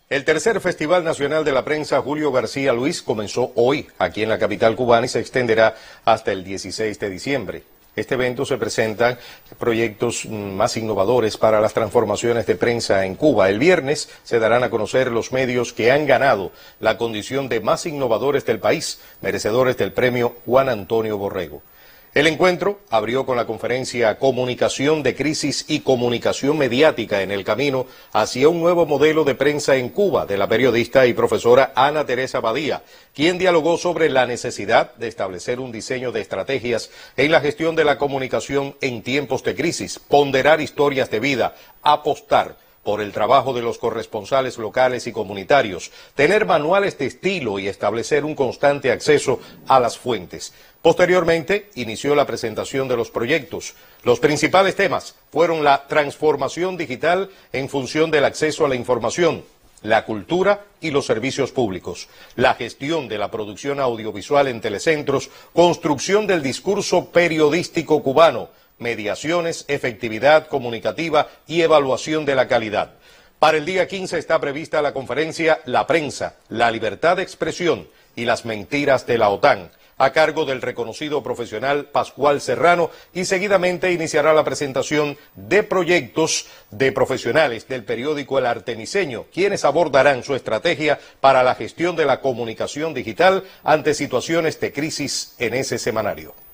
El tercer Festival Nacional de la Prensa Julio García Luis comenzó hoy aquí en la capital cubana y se extenderá hasta el 16 de diciembre. Este evento se presentan proyectos más innovadores para las transformaciones de prensa en Cuba. El viernes se darán a conocer los medios que han ganado la condición de más innovadores del país, merecedores del premio Juan Antonio Borrego. El encuentro abrió con la conferencia Comunicación de Crisis y Comunicación Mediática en el camino hacia un nuevo modelo de prensa en Cuba, de la periodista y profesora Ana Teresa Badía, quien dialogó sobre la necesidad de establecer un diseño de estrategias en la gestión de la comunicación en tiempos de crisis, ponderar historias de vida, apostar por el trabajo de los corresponsales locales y comunitarios, tener manuales de estilo y establecer un constante acceso a las fuentes. Posteriormente, inició la presentación de los proyectos. Los principales temas fueron la transformación digital en función del acceso a la información, la cultura y los servicios públicos, la gestión de la producción audiovisual en telecentros, construcción del discurso periodístico cubano, mediaciones, efectividad comunicativa y evaluación de la calidad. Para el día 15 está prevista la conferencia La Prensa, la libertad de expresión y las mentiras de la OTAN, a cargo del reconocido profesional Pascual Serrano, y seguidamente iniciará la presentación de proyectos de profesionales del periódico El Artemiseño, quienes abordarán su estrategia para la gestión de la comunicación digital ante situaciones de crisis en ese semanario.